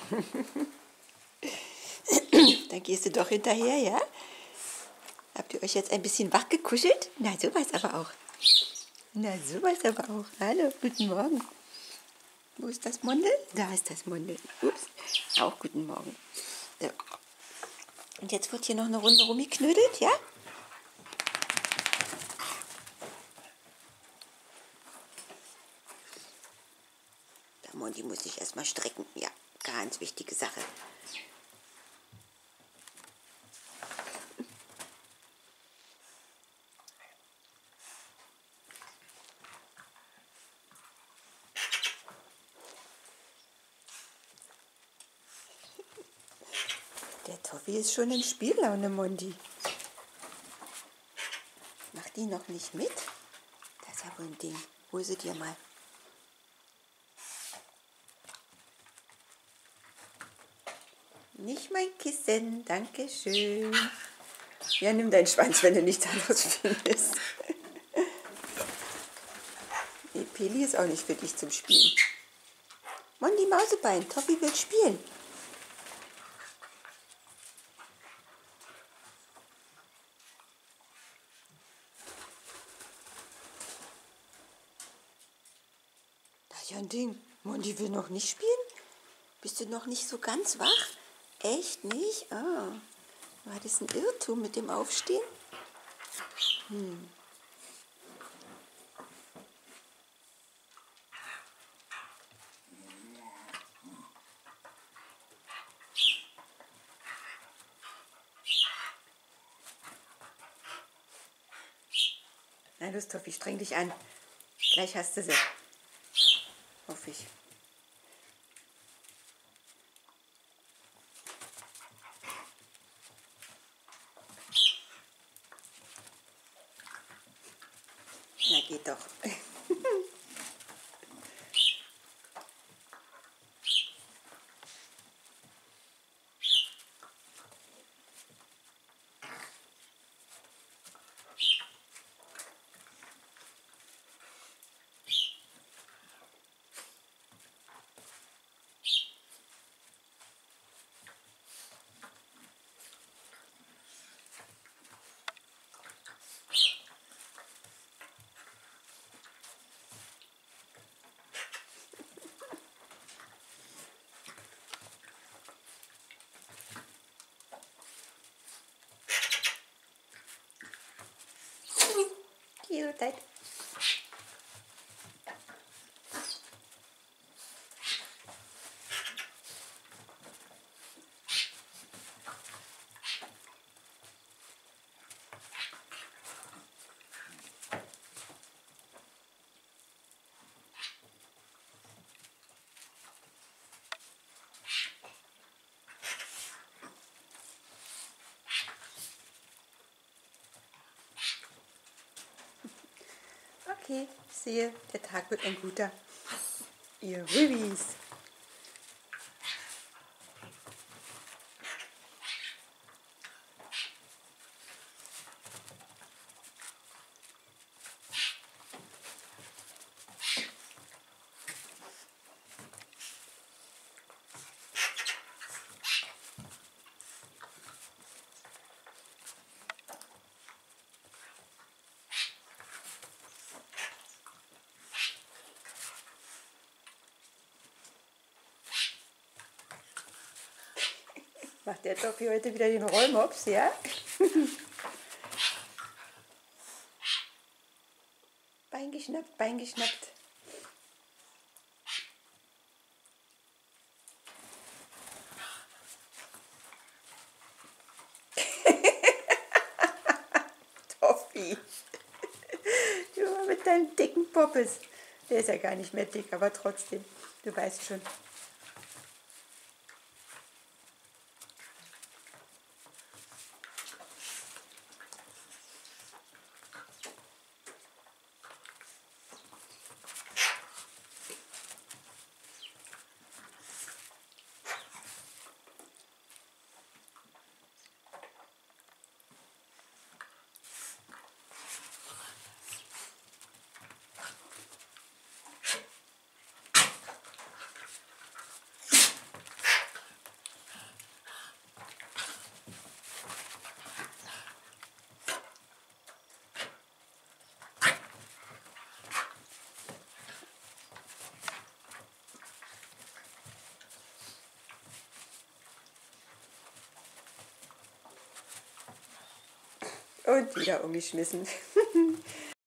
Dann gehst du doch hinterher, ja? Habt ihr euch jetzt ein bisschen wach gekuschelt? Na, sowas aber auch. Na, sowas aber auch. Hallo, guten Morgen. Wo ist das Mondel? Da ist das Mondel. Ups, auch guten Morgen. So. Und jetzt wird hier noch eine Runde rumgeknödelt, ja? Der Mondi muss sich erstmal strecken. Ja, ganz wichtige Sache. Der Toffi ist schon in Spiellaune, Mondi. Macht die noch nicht mit? Das ist ja wohl ein Ding. Hol sie dir mal. Nicht mein Kissen, danke schön. Ja, nimm deinen Schwanz, wenn du nichts anderes findest. Nee, Peli ist auch nicht für dich zum Spielen. Mondi Mausebein, Toffi will spielen. Das ist ja ein Ding. Mondi will noch nicht spielen? Bist du noch nicht so ganz wach? Echt nicht? Ah, war das ein Irrtum mit dem Aufstehen? Na los, Toffi, streng dich an. Gleich hast du sie. Hoffe ich. Na, geht doch. Gesundheit. Okay, ich sehe, der Tag wird ein guter. Ihr Rübis. Macht der Toffi heute wieder den Rollmops, ja? Bein geschnappt, Bein geschnappt. Toffi. Du mit deinem dicken Poppes. Der ist ja gar nicht mehr dick, aber trotzdem. Du weißt schon. Und wieder umgeschmissen.